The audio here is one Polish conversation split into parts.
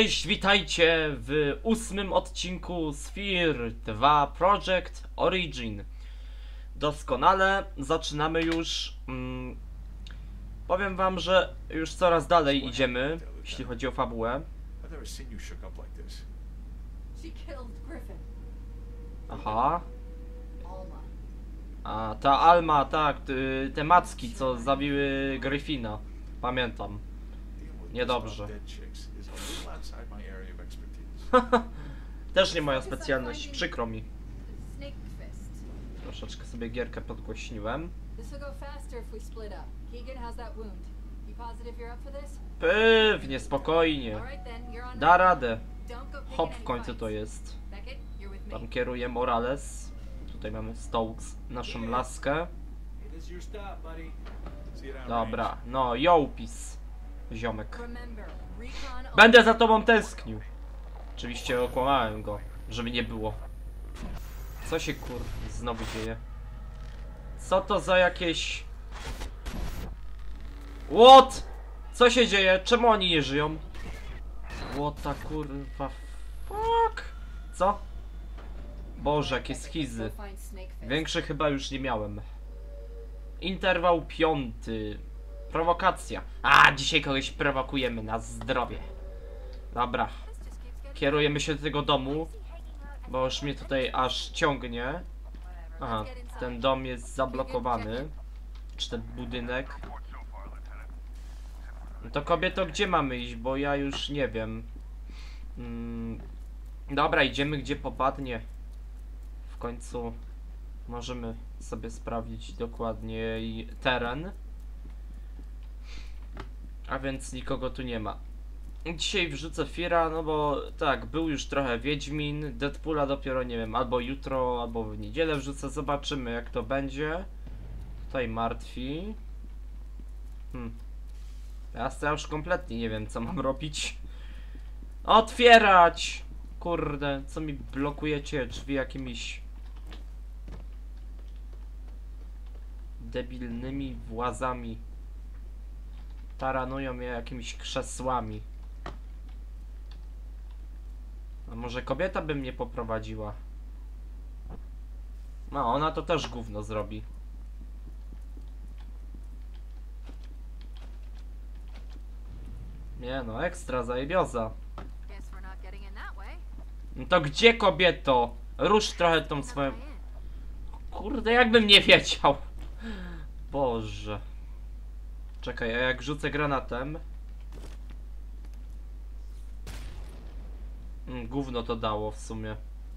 Cześć, witajcie w 8. odcinku Sphere 2 Project Origin. Doskonale, zaczynamy już. Powiem wam, że już coraz dalej idziemy, jeśli chodzi o fabułę. Aha. A, ta Alma, tak, te macki, co zabiły Gryfina. Pamiętam. Niedobrze. Też nie moja specjalność, przykro mi. Troszeczkę sobie gierkę podgłośniłem. Pewnie, spokojnie. Da radę. Hop, w końcu to jest. Tam kieruje Morales. Tutaj mamy Stokes, naszą laskę. Dobra, no, Jołpis, ziomek. Będę za tobą tęsknił. Oczywiście okłamałem go, żeby nie było. Co się znowu dzieje? Co to za jakieś... What? Co się dzieje? Czemu oni nie żyją? What ta kurwa... Fuck? Co? Boże, jakie schizy. Większe chyba już nie miałem. Interwał 5. Prowokacja. A, dzisiaj kogoś prowokujemy na zdrowie. Dobra. Kierujemy się do tego domu, bo już mnie tutaj aż ciągnie. Aha, ten dom jest zablokowany. Czy ten budynek? No to kobieto, gdzie mamy iść? Bo ja już nie wiem. Dobra, idziemy gdzie popadnie. W końcu możemy sobie sprawdzić dokładnie teren. A więc nikogo tu nie ma. Dzisiaj wrzucę Feara, no bo tak, był już trochę Wiedźmin, Deadpoola dopiero, nie wiem, albo jutro, albo w niedzielę wrzucę, zobaczymy jak to będzie. Tutaj martwi. Ja już kompletnie nie wiem co mam robić. Otwierać! Kurde, co mi blokujecie drzwi jakimiś debilnymi włazami. Taranują mnie jakimiś krzesłami. A może kobieta by mnie poprowadziła? No, ona to też gówno zrobi. Nie no, ekstra zajebioza. No to gdzie, kobieto? Rusz trochę tą swoją... Kurde, jakbym nie wiedział. Boże. Czekaj, a jak rzucę granatem... Gówno to dało w sumie.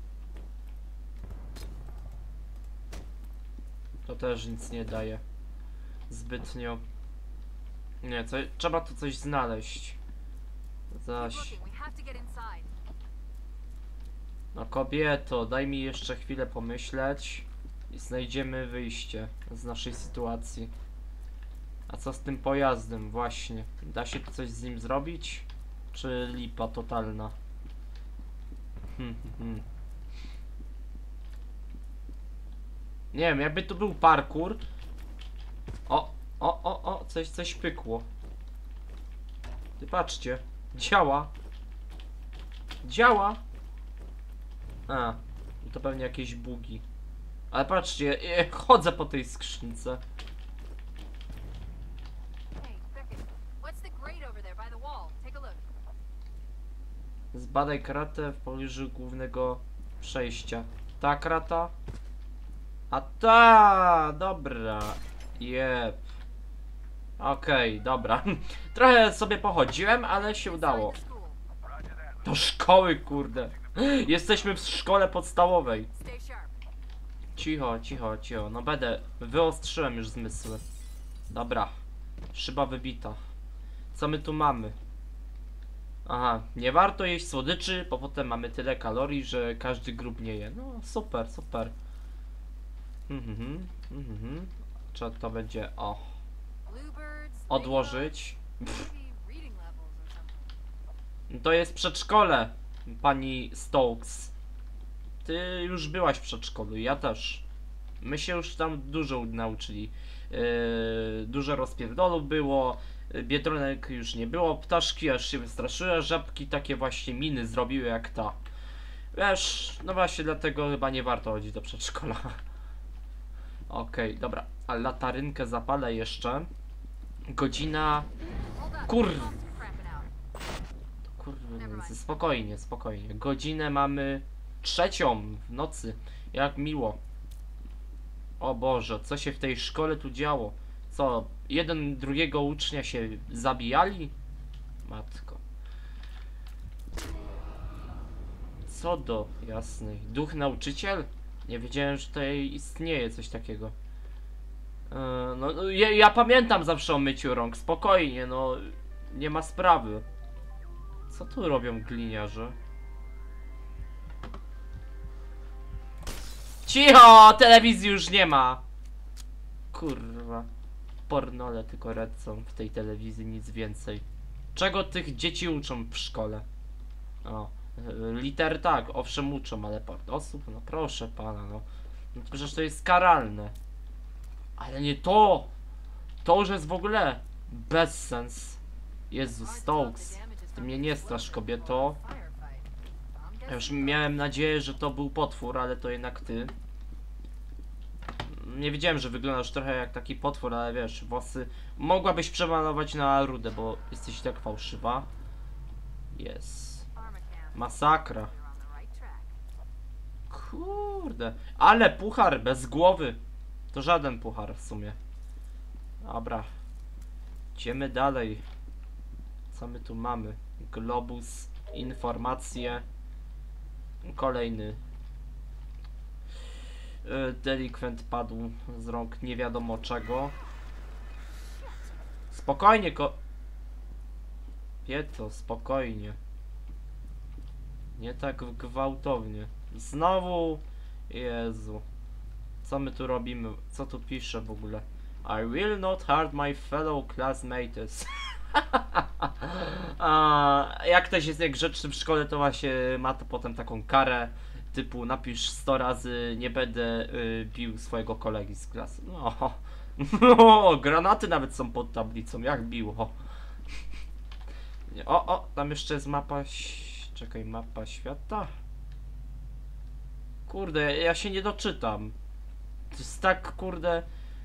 To też nic nie daje. Zbytnio. Nie, trzeba tu coś znaleźć. Zaś... No kobieto, daj mi jeszcze chwilę pomyśleć. I znajdziemy wyjście z naszej sytuacji. A co z tym pojazdem? Właśnie. Da się tu coś z nim zrobić? Czy lipa totalna? Nie wiem, jakby tu był parkour. O, coś pykło. Ty patrzcie. Działa. Działa. A, to pewnie jakieś bugi. Ale patrzcie, chodzę po tej skrzynce. Zbadaj kratę w pobliżu głównego przejścia. Ta krata? A ta, dobra. Jep. Okej, dobra. Trochę sobie pochodziłem, ale się udało. Do szkoły, kurde. Jesteśmy w szkole podstawowej. Cicho, cicho, cicho. No wyostrzyłem już zmysły. Dobra. Szyba wybita. Co my tu mamy? Aha, nie warto jeść słodyczy, bo potem mamy tyle kalorii, że każdy grób nie je. No super, super. Trzeba to będzie, odłożyć. To jest przedszkole, pani Stokes. Ty już byłaś w przedszkolu, ja też. My się już tam dużo nauczyli. Dużo rozpierdolów było. Biedronek już nie było, ptaszki aż się wystraszyły, a żabki takie właśnie miny zrobiły jak ta. Wiesz, no właśnie dlatego chyba nie warto chodzić do przedszkola. Okej, dobra, a latarynkę zapalę jeszcze. Godzina... Kurwa, spokojnie, spokojnie. Godzinę mamy 3:00 w nocy. Jak miło. O Boże, co się w tej szkole tu działo? Co, jeden drugiego ucznia się zabijali? Matko. Co do jasnej. Duch nauczyciel? Nie wiedziałem, że tutaj istnieje coś takiego. No, ja pamiętam zawsze o myciu rąk. Spokojnie, no. Nie ma sprawy. Co tu robią gliniarze? Cicho! Telewizji już nie ma! Kurwa. Pornole tylko lecą w tej telewizji, nic więcej. Czego tych dzieci uczą w szkole? O, liter tak, owszem uczą, ale osób? No proszę pana, no. No przecież to jest karalne. Ale nie to! To już jest w ogóle bezsens. Jezus, Stokes. Ty mnie nie strasz, kobieto. Ja już miałem nadzieję, że to był potwór, ale to jednak ty. Nie wiedziałem, że wyglądasz trochę jak taki potwór, ale wiesz, włosy mogłabyś przemalować na rudę, bo jesteś tak fałszywa. Jest. Masakra. Kurde. Ale puchar bez głowy. To żaden puchar w sumie. Dobra. Idziemy dalej. Co my tu mamy? Globus, informacje. Kolejny delikwent padł z rąk nie wiadomo czego. Spokojnie, Pieto, spokojnie. Nie tak gwałtownie. Znowu. Jezu. Co my tu robimy? Co tu pisze w ogóle? I will not hurt my fellow classmates. Jak ktoś jest niegrzeczny w szkole, to właśnie ma to potem taką karę typu napisz 100 razy nie będę bił swojego kolegi z klasy. No, granaty nawet są pod tablicą, jak biło. O, tam jeszcze jest mapa. Czekaj, mapa świata. Kurde, ja się nie doczytam. To jest tak, kurde,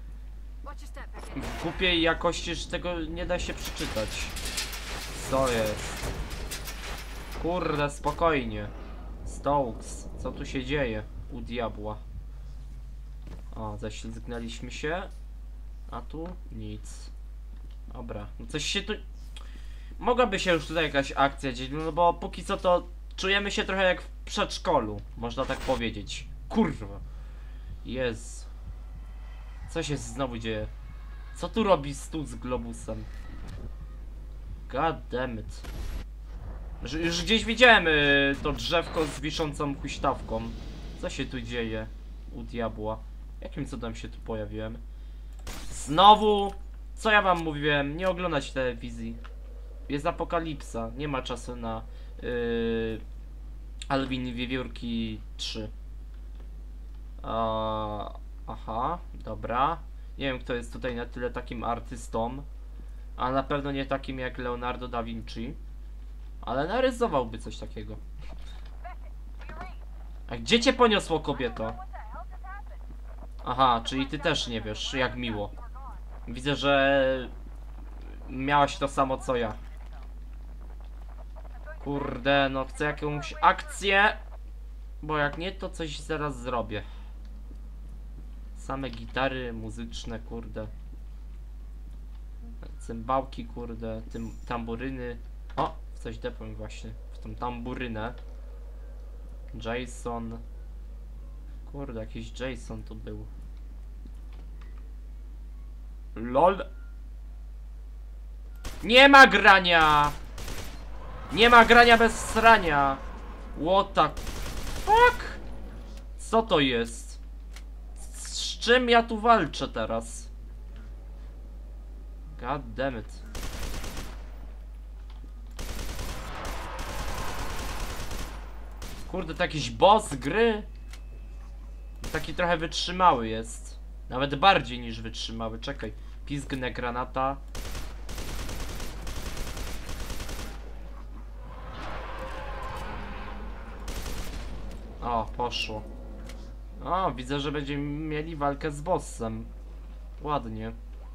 w głupiej jakości, że tego nie da się przeczytać. Co jest? Kurde, spokojnie. Stokes, co tu się dzieje u diabła? O, ześlizgnęliśmy się. A tu nic. Dobra, no coś się tu... Mogłaby się już tutaj jakaś akcja dzieć, no bo póki co to czujemy się trochę jak w przedszkolu, można tak powiedzieć. Kurwa. Jezu. Co się znowu dzieje? Co tu robi stół z globusem? God damn it. Już gdzieś widziałem to drzewko z wiszącą huśtawką. Co się tu dzieje u diabła? Jakim cudem się tu pojawiłem? Znowu! Co ja wam mówiłem? Nie oglądać telewizji. Jest apokalipsa. Nie ma czasu na Alvin i Wiewiórki 3. Aha, dobra. Nie wiem, kto jest tutaj na tyle takim artystą. A na pewno nie takim jak Leonardo da Vinci. Ale narysowałby coś takiego. A gdzie cię poniosło, kobieto? Aha, czyli ty też nie wiesz, jak miło. Widzę, że miałaś to samo co ja. Kurde, no chcę jakąś akcję. Bo jak nie, to coś zaraz zrobię. Same gitary muzyczne, kurde. Cymbałki, kurde. Tamburyny. O, w coś depłem właśnie. W tą tamburynę. Jason. Kurde, jakiś Jason tu był. LOL. Nie ma grania! Nie ma grania bez srania! What the fuck? Co to jest? Z czym ja tu walczę teraz? God damn it. Kurde, to jakiś boss gry? Taki trochę wytrzymały jest. Nawet bardziej niż wytrzymały. Czekaj. Pizgnę granata. O, poszło. O, widzę, że będziemy mieli walkę z bossem. Ładnie.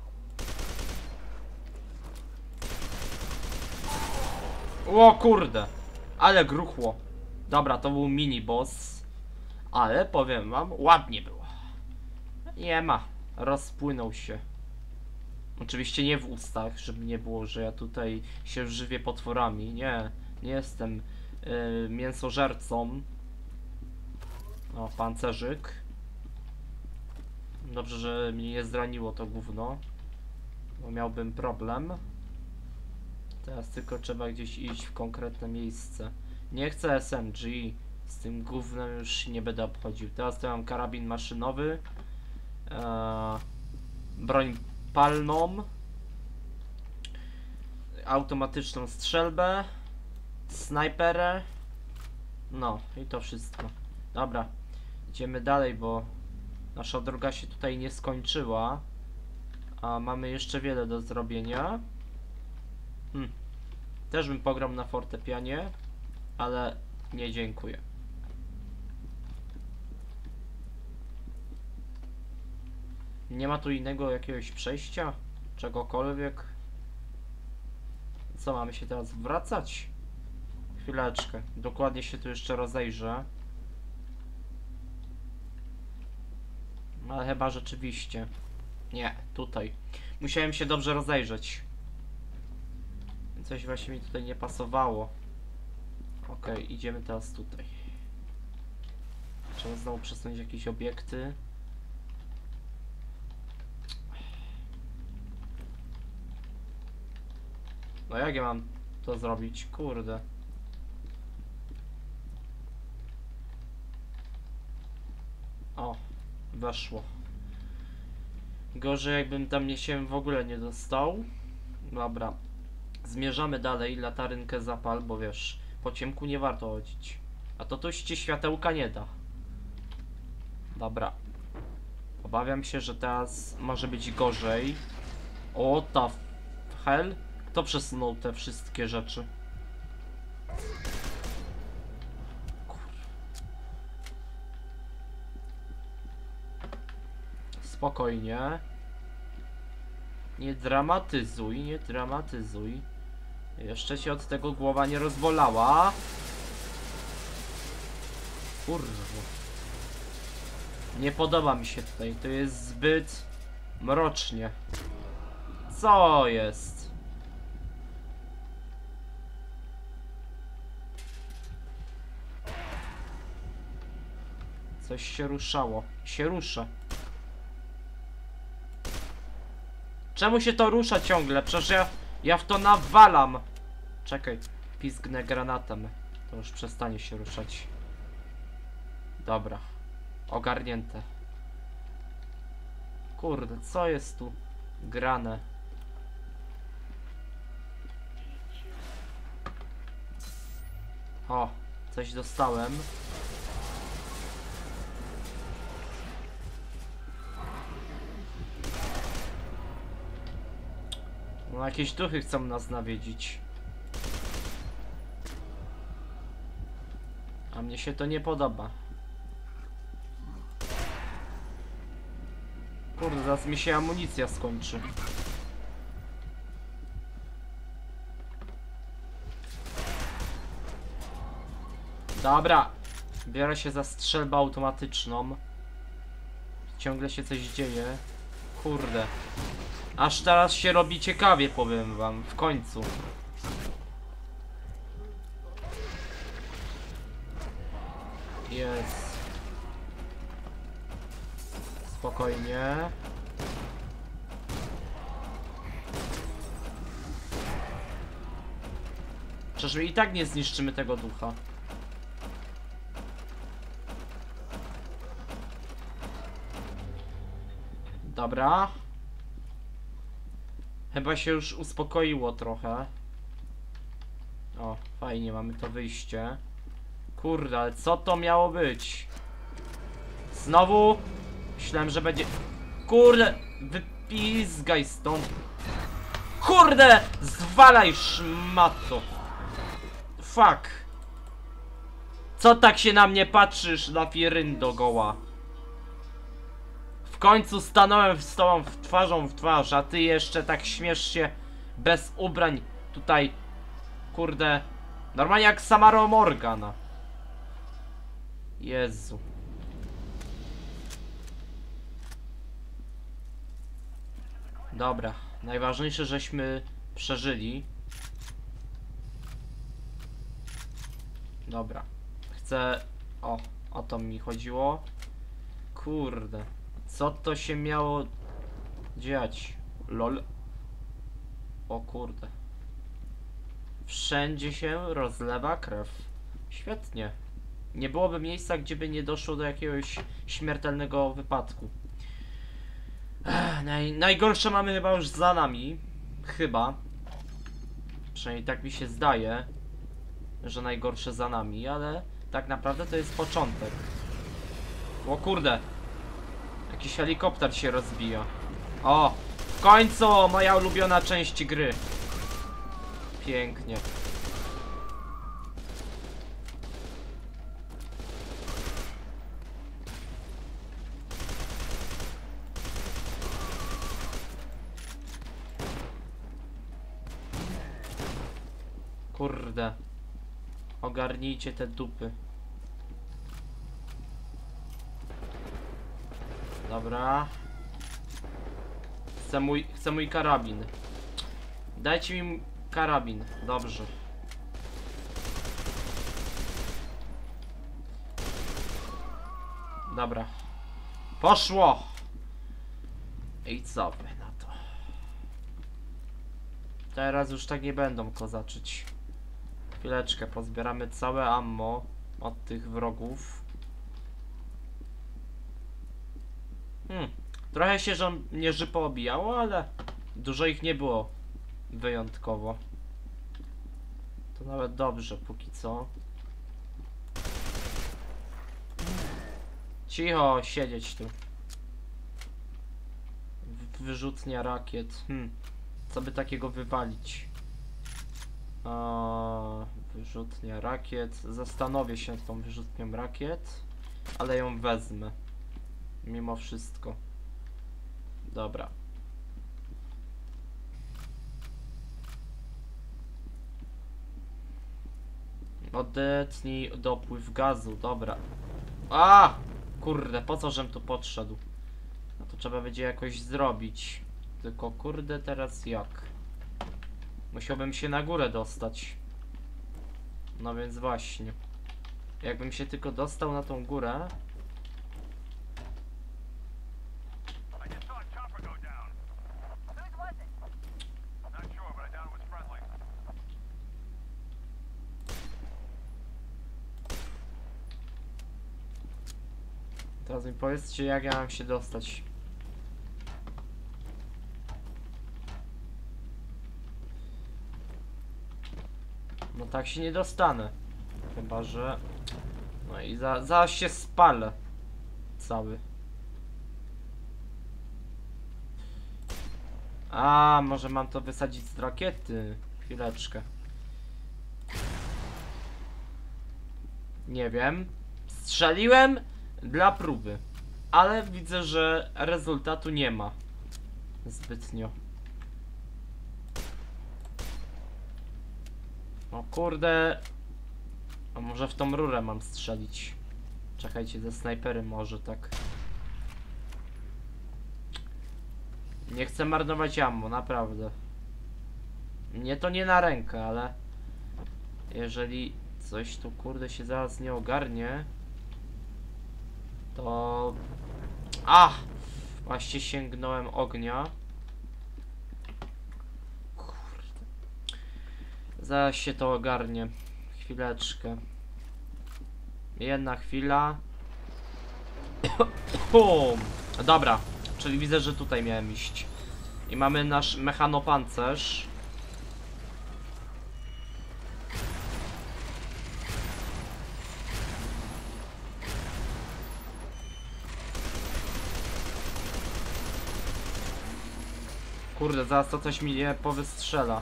O kurde. Ale gruchło. Dobra, to był mini boss. Ale powiem wam, ładnie było. Nie ma. Rozpłynął się. Oczywiście nie w ustach, żeby nie było, że ja tutaj się żywię potworami. Nie, nie jestem mięsożercą. O, pancerzyk. Dobrze, że mnie nie zraniło to gówno, bo miałbym problem. Teraz tylko trzeba gdzieś iść w konkretne miejsce. Nie chcę SMG. Z tym gównem już nie będę obchodził. Teraz to mam karabin maszynowy. Broń palną. Automatyczną strzelbę. Snajperę. No i to wszystko. Dobra. Idziemy dalej, bo nasza droga się tutaj nie skończyła. A mamy jeszcze wiele do zrobienia. Też bym pograł na fortepianie, ale nie dziękuję. Nie ma tu innego jakiegoś przejścia? Czegokolwiek? Co, mamy się teraz wracać? Chwileczkę, dokładnie się tu jeszcze rozejrzę. Ale chyba rzeczywiście. Nie, tutaj. Musiałem się dobrze rozejrzeć. Coś właśnie mi tutaj nie pasowało. Okej, idziemy teraz tutaj. Trzeba znowu przesunąć jakieś obiekty. No jak ja mam to zrobić? Kurde. O, weszło. Gorzej jakbym tam się w ogóle nie dostał. Dobra. Zmierzamy dalej, latarynkę zapal, bo wiesz, po ciemku nie warto chodzić. A to tuś ci światełka nie da. Dobra. Obawiam się, że teraz może być gorzej. O, ta hell? Kto przesunął te wszystkie rzeczy? Spokojnie. Nie dramatyzuj, nie dramatyzuj. Jeszcze się od tego głowa nie rozbolała. Kurwa. Nie podoba mi się tutaj. To jest zbyt mrocznie. Co jest? Coś się ruszało. Się rusza. Czemu się to rusza ciągle? Przecież ja w to nawalam. Czekaj, pizgnę granatem. To już przestanie się ruszać. Dobra. Ogarnięte. Kurde, co jest tu grane? O, coś dostałem. No, jakieś duchy chcą nas nawiedzić. A mnie się to nie podoba. Kurde, zaraz mi się amunicja skończy. Dobra. Biorę się za strzelbę automatyczną. Ciągle się coś dzieje. Kurde. Aż teraz się robi ciekawie, powiem wam. W końcu. Jest. Spokojnie. Przecież my i tak nie zniszczymy tego ducha. Dobra. Chyba się już uspokoiło trochę. O, fajnie, mamy to wyjście. Kurde, ale co to miało być? Znowu? Myślałem, że będzie... Kurde, wypizgaj stąd. Kurde, zwalaj szmato. Fuck. Co tak się na mnie patrzysz, lafiryndo goła? W końcu stanąłem z tobą twarzą w twarz, a ty jeszcze tak śmiesz się bez ubrań tutaj, kurde, normalnie jak Samara Morgana. Jezu. Dobra, najważniejsze, żeśmy przeżyli. Dobra, chcę... o to mi chodziło. Kurde, co to się miało dziać? Lol. O kurde. Wszędzie się rozlewa krew. Świetnie. Nie byłoby miejsca, gdzie by nie doszło do jakiegoś śmiertelnego wypadku. Najgorsze mamy chyba już za nami. Chyba. Przynajmniej tak mi się zdaje, że najgorsze za nami, ale tak naprawdę to jest początek. O kurde. Jakiś helikopter się rozbija. O! W końcu moja ulubiona część gry. Pięknie. Kurde. Ogarnijcie te dupy. Dobra. Chcę mój karabin. Dajcie mi karabin. Dobrze. Dobra. Poszło! I co wy na to? Teraz już tak nie będą kozaczyć. Chwileczkę, pozbieramy całe ammo od tych wrogów. Trochę się żołnierzy poobijało, ale dużo ich nie było wyjątkowo. To nawet dobrze póki co. Cicho, siedzieć tu. Wyrzutnia rakiet. Co by takiego wywalić? Wyrzutnia rakiet. Zastanowię się nad tą wyrzutnią rakiet, ale ją wezmę. Mimo wszystko. Dobra. Odetnij dopływ gazu. Dobra. Kurde, po co żem tu podszedł? No to trzeba będzie jakoś zrobić. Tylko kurde, teraz jak? Musiałbym się na górę dostać. No więc właśnie. Jakbym się tylko dostał na tą górę. Teraz mi powiedzcie, jak ja mam się dostać. No tak się nie dostanę. Chyba, że... No i zaraz się spalę. Cały. Może mam to wysadzić z rakiety. Chwileczkę. Nie wiem. Strzeliłem dla próby. Ale widzę, że rezultatu nie ma. Zbytnio. O kurde. A może w tą rurę mam strzelić. Czekajcie, ze snajpery może tak. Nie chcę marnować ammo, naprawdę. Mnie to nie na rękę, ale... Jeżeli coś tu kurde się zaraz nie ogarnie... To... Właśnie sięgnąłem ognia. Kurde. Zaraz się to ogarnie. Chwileczkę. Jedna chwila. Pum. Dobra. Czyli widzę, że tutaj miałem iść. I mamy nasz mechanopancerz. Kurde, zaraz to coś mi nie powystrzela.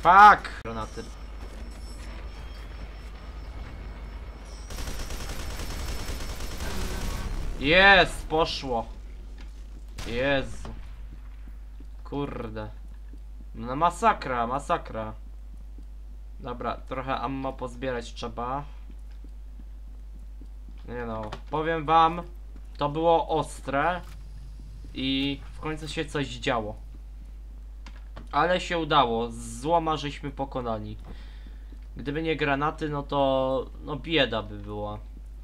Fuck! Granaty. Jest! Poszło! Jezu. Kurde. No masakra, masakra. Dobra, trochę ammo pozbierać trzeba. Nie no, powiem wam, to było ostre i w końcu się coś działo. Ale się udało, złoma żeśmy pokonali. Gdyby nie granaty, no to no bieda by była.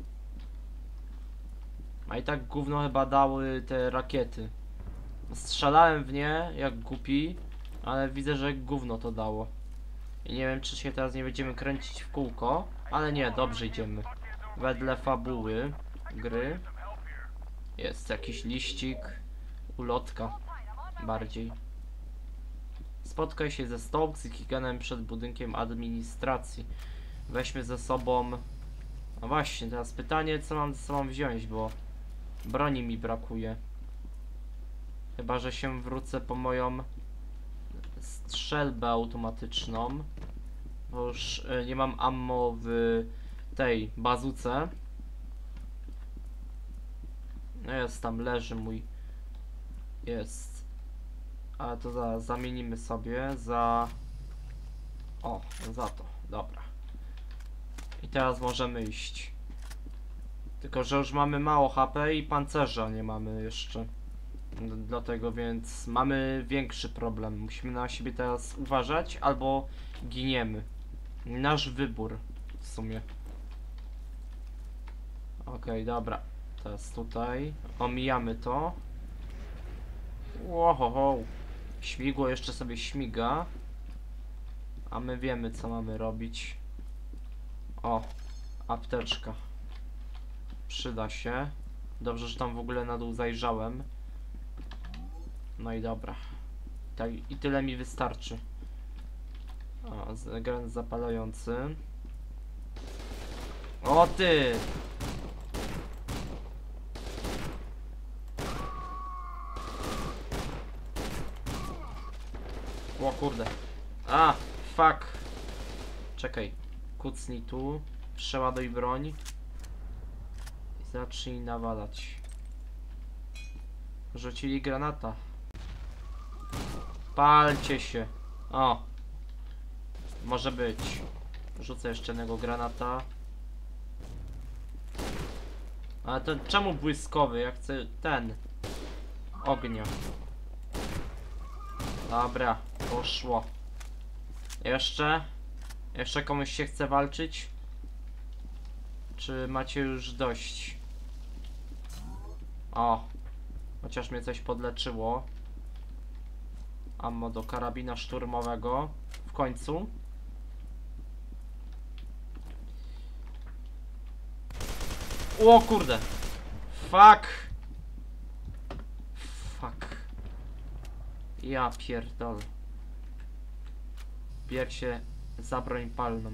A i tak gówno chyba dały te rakiety. Strzelałem w nie jak głupi, ale widzę, że gówno to dało. I nie wiem, czy się teraz nie będziemy kręcić w kółko, ale nie, dobrze idziemy. Wedle fabuły gry jest jakiś liścik, ulotka bardziej. Spotkaj się ze Stokes i Keeganem przed budynkiem administracji. Weźmy ze sobą... No właśnie, teraz pytanie, co mam ze sobą wziąć, bo broni mi brakuje. Chyba że się wrócę po moją strzelbę automatyczną, bo już nie mam ammo w tej bazuce. No jest, tam leży mój. Jest. Ale to zamienimy sobie za... O, za to. Dobra. I teraz możemy iść. Tylko że już mamy mało HP i pancerza nie mamy jeszcze. Dlatego więc mamy większy problem. Musimy na siebie teraz uważać, albo giniemy. Nasz wybór w sumie. Okej, dobra. Teraz tutaj omijamy to. Łohoho. Śmigło jeszcze sobie śmiga. A my wiemy, co mamy robić. O, apteczka. Przyda się. Dobrze, że tam w ogóle na dół zajrzałem. No i dobra. Tak, i tyle mi wystarczy. O, granat zapalający. O ty! O kurde. A, fuck. Czekaj. Kucnij tu. Przeładuj broń. I zacznij nawalać. Rzucili granata. Palcie się. O. Może być. Rzucę jeszcze jednego granata. Ale to czemu błyskowy? Ja chcę ten. Ognia. Dobra, poszło. Jeszcze? Jeszcze komuś się chce walczyć? Czy macie już dość? O. Chociaż mnie coś podleczyło. Ammo do karabina szturmowego. W końcu. O kurde. Fuck. Fuck. Ja pierdolę. Bier się za broń palną.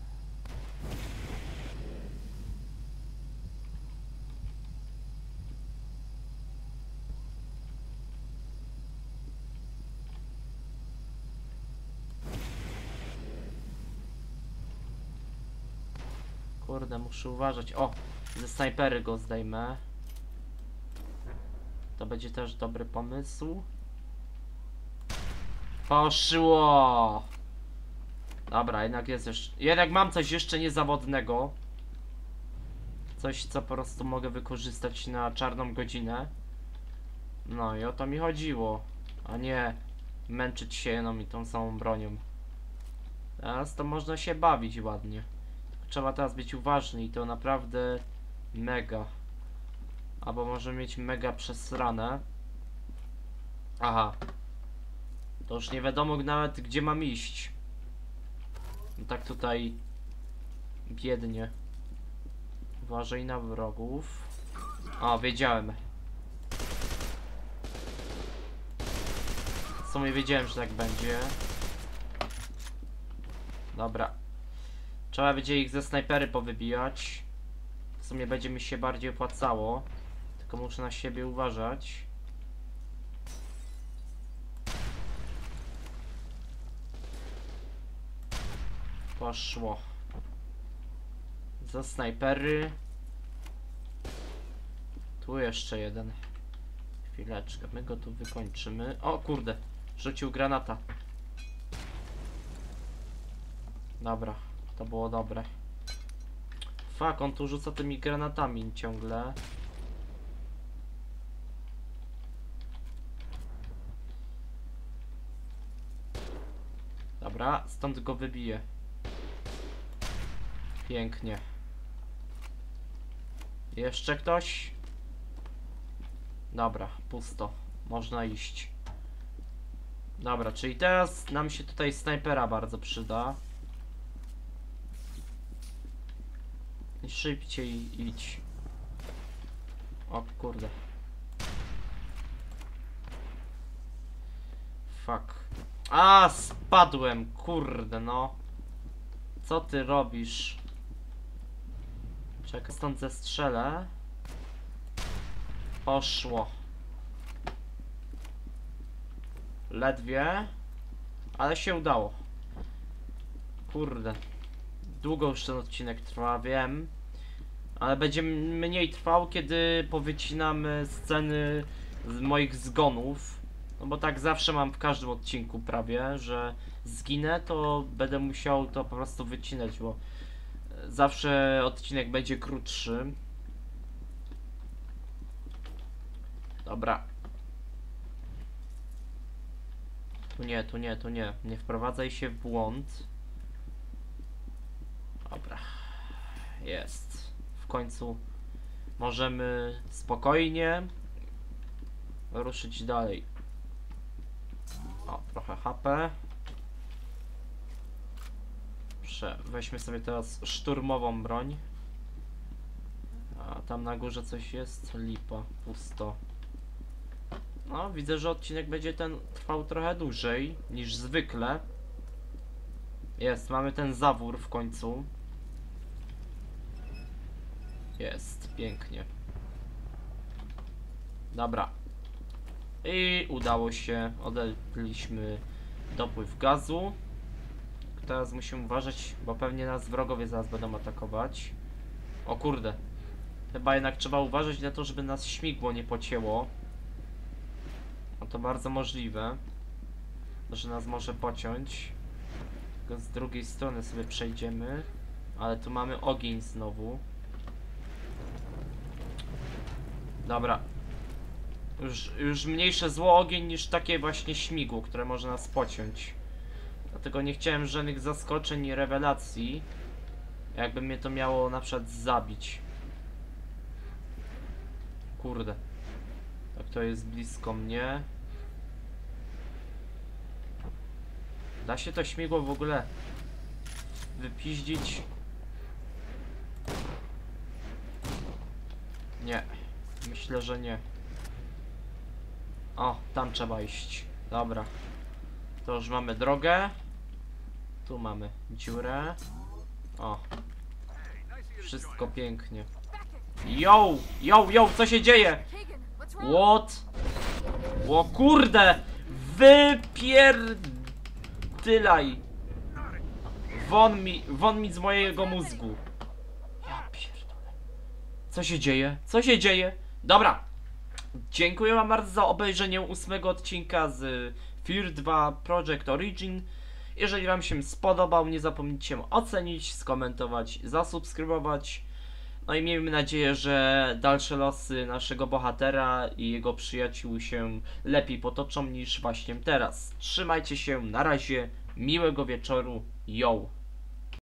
Kurde, muszę uważać. O, ze snajpery go zdejmę. To będzie też dobry pomysł. Poszło! Dobra, jednak jest jeszcze... Jednak mam coś jeszcze niezawodnego. Coś, co po prostu mogę wykorzystać na czarną godzinę. No i o to mi chodziło. A nie męczyć się jedną i tą samą bronią. Teraz to można się bawić ładnie. Trzeba teraz być uważny i to naprawdę mega. Albo może mieć mega przesrane. Aha. To już nie wiadomo nawet, gdzie mam iść. No tak tutaj biednie. Uważaj na wrogów. O, wiedziałem. W sumie wiedziałem, że tak będzie. Dobra. Trzeba będzie ich ze snajpery powybijać. W sumie będzie mi się bardziej opłacało. Tylko muszę na siebie uważać. Poszło. Za snajpery. Tu jeszcze jeden. Chwileczkę, my go tu wykończymy. O kurde, rzucił granata. Dobra, to było dobre. Fuck, on tu rzuca tymi granatami ciągle. Dobra, stąd go wybiję. Pięknie. Jeszcze ktoś? Dobra, pusto. Można iść. Dobra, czyli teraz nam się tutaj snajpera bardzo przyda. I szybciej idź. O kurde. Fuck. A, spadłem, kurde no. Co ty robisz? Czekaj, stąd zestrzelę. Poszło. Ledwie. Ale się udało. Kurde. Długo już ten odcinek trwa, wiem. Ale będzie mniej trwał, kiedy powycinamy sceny z moich zgonów. No bo tak zawsze mam w każdym odcinku prawie, że zginę, to będę musiał to po prostu wycinać, bo zawsze odcinek będzie krótszy. Dobra. Tu nie, tu nie, tu nie. Nie wprowadzaj się w błąd. Dobra. Jest. W końcu możemy spokojnie ruszyć dalej. O, trochę HP. Weźmy sobie teraz szturmową broń. A tam na górze coś jest. Lipa, pusto. No, widzę, że odcinek będzie ten trwał trochę dłużej niż zwykle. Jest, mamy ten zawór w końcu. Jest, pięknie. Dobra. I udało się, odebraliśmy dopływ gazu. Teraz musimy uważać, bo pewnie nas wrogowie zaraz będą atakować. O kurde. Chyba jednak trzeba uważać na to, żeby nas śmigło nie pocięło. No to bardzo możliwe, że nas może pociąć. Tylko z drugiej strony sobie przejdziemy. Ale tu mamy ogień znowu. Dobra. Już mniejsze zło ogień niż takie właśnie śmigło, które może nas pociąć. Dlatego nie chciałem żadnych zaskoczeń i rewelacji. Jakby mnie to miało na przykład zabić. Kurde. Tak to jest blisko mnie. Da się to śmigło w ogóle wypiździć? Nie. Myślę, że nie. O, tam trzeba iść. Dobra. To już mamy drogę. Tu mamy dziurę. O. Wszystko pięknie. Yo! Yo, yo, co się dzieje? What? O kurde! Wypierdylaj! Won mi z mojego mózgu. Ja pierdolę. Co się dzieje? Co się dzieje? Dobra. Dziękuję wam bardzo za obejrzenie 8 odcinka z Fear 2 Project Origin. Jeżeli wam się spodobał, nie zapomnijcie ocenić, skomentować, zasubskrybować. No i miejmy nadzieję, że dalsze losy naszego bohatera i jego przyjaciół się lepiej potoczą niż właśnie teraz. Trzymajcie się, na razie, miłego wieczoru, yo!